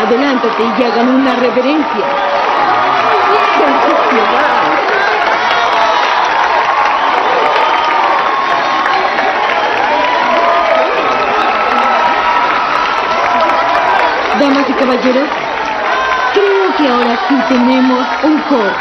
adelántate y hagan una reverencia. Damas y caballeros, creo que ahora sí tenemos un coro.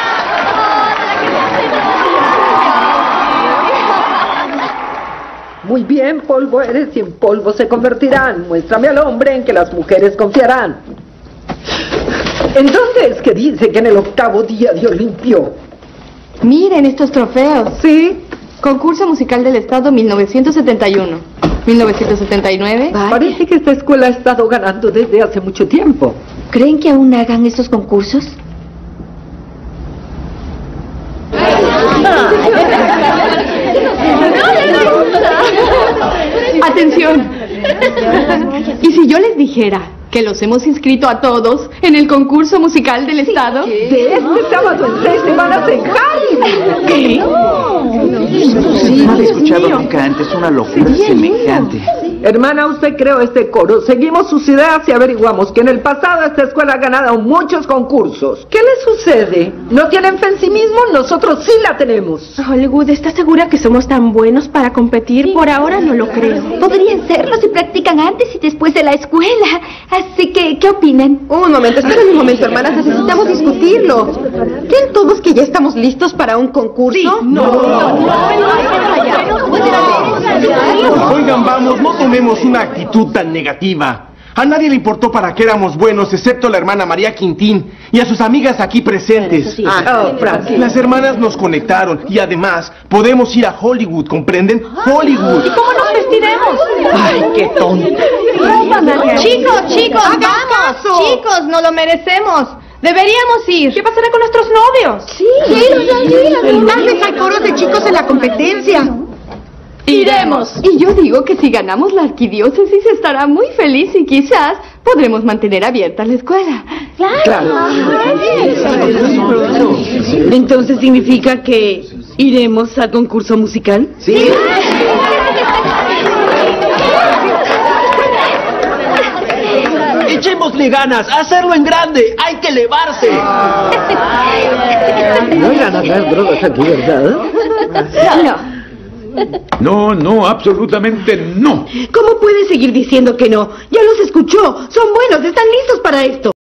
Muy bien, polvo eres y en polvo se convertirán. Muéstrame al hombre en que las mujeres confiarán. ¿En dónde es que dice que en el 8º día Dios limpió? Miren estos trofeos. Sí. Concurso Musical del Estado 1971. 1979. Parece que esta escuela ha estado ganando desde hace mucho tiempo. ¿Creen que aún hagan estos concursos? Atención. ¿Y si yo les dijera que los hemos inscrito a todos en el concurso musical del Estado? De este sábado en 3 semanas en Cali. ¿Qué? No había escuchado nunca antes una locura semejante. Hermana, usted creó este coro. Seguimos sus ideas y averiguamos que en el pasado esta escuela ha ganado muchos concursos. ¿Qué le sucede? ¿No tienen fe en sí mismos? Nosotros sí la tenemos. Hollywood, ¿estás segura que somos tan buenos para competir? Por ahora no lo creo. Podrían serlo si practican antes y después de la escuela. Así que, ¿qué opinan? Un momento, esperen un momento, hermanas. Necesitamos discutirlo. ¿Creen todos que ya estamos listos para un concurso? Sí. Oigan, vamos, no tomemos una actitud tan negativa. A nadie le importó para qué éramos buenos, excepto la hermana María Quintín y a sus amigas aquí presentes. Las hermanas nos conectaron y además podemos ir a Hollywood, ¿comprenden? Hollywood. ¿Y cómo nos vestiremos? Ay, qué tonto. Chicos, vamos. Chicos, no lo merecemos. Deberíamos ir. ¿Qué pasará con nuestros novios? Sí, Tal vez hay coros de chicos en la competencia. Iremos. Y yo digo que si ganamos la arquidiócesis estará muy feliz y quizás podremos mantener abierta la escuela. Claro. Entonces significa que iremos al concurso musical. Sí. Echémosle ganas, hacerlo en grande, hay que elevarse. No irán a dar drogas aquí, ¿verdad? No. No, absolutamente no. ¿Cómo puede seguir diciendo que no? Ya los escuchó. Son buenos, están listos para esto.